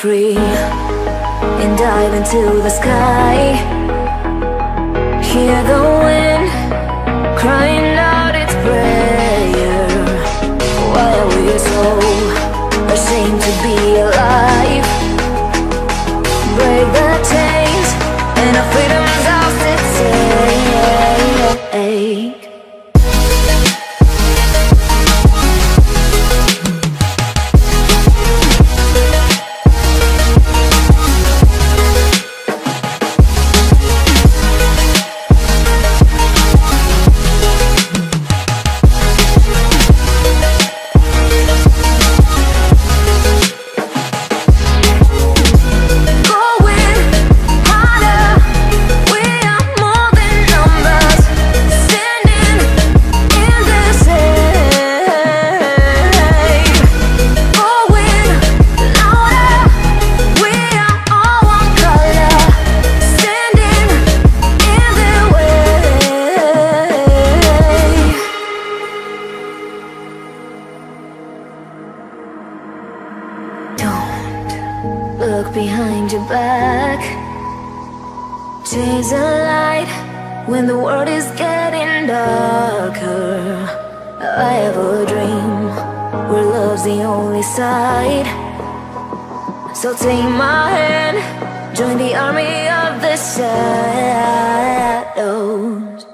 free and dive into the sky. Hear the wind crying out its prayer. Why are we so ashamed to be alive? Break the chains and our freedom's ours to take. Look behind your back. Chase a light when the world is getting darker. I have a dream where love's the only side. So take my hand, join the army of the shadows.